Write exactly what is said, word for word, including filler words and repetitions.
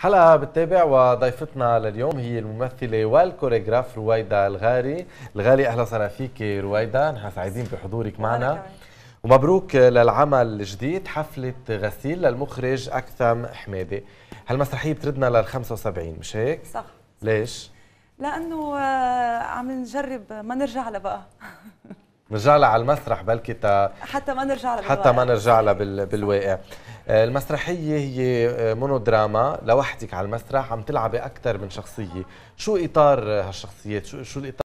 حلقة بتتابع وضيفتنا لليوم هي الممثلة والكوريغراف رويدا الغاري. الغالي أهلا وسهلا فيك رويدا، نحن سعيدين بحضورك معنا ومبروك للعمل الجديد حفلة غسيل للمخرج أكثم حمادي. هالمسرحية بتردنا لل خمسة وسبعين مش هيك؟ صح. ليش؟ لأنه عم نجرب ما نرجع لها بقى نرجع لها على المسرح بلكي تا حتى ما نرجع لها حتى ما نرجع لها بال... بالواقع. المسرحية هي مونودراما لوحدك على المسرح، عم تلعبي أكثر من شخصية، شو إطار هالشخصيات؟ شو شو الإطار